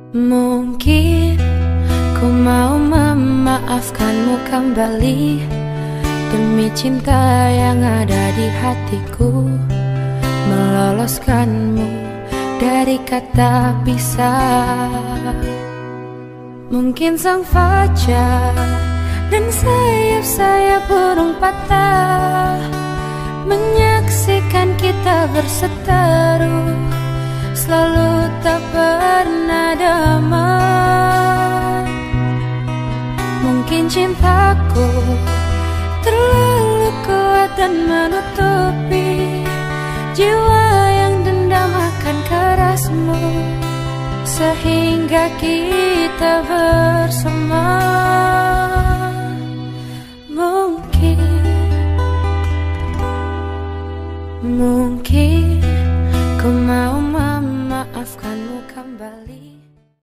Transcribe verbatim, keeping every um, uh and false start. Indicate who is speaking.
Speaker 1: Mungkin ku mau memaafkanmu kembali demi cinta yang ada di hatiku, meloloskanmu dari kata pisah. Mungkin sang fajar dan sayap-sayap burung patah menyaksikan kita berseteru, selalu tak pernah damai. Mungkin cintaku terlalu kuat dan menutupi jiwa yang dendam akan kerasmu, sehingga kita bersama. Mungkin, mungkin ku mau memaafkanmu kembali.